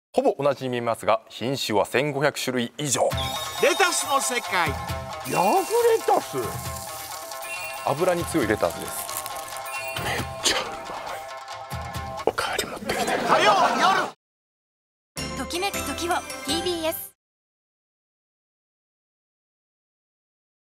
ほぼ同じに見えますが品種は1500種類以上。 レタスの世界。 ヤグレタス。 油に強いレタスです。 めっちゃうまい。おかわり持ってきて。 火曜夜。 ときめく時を TBS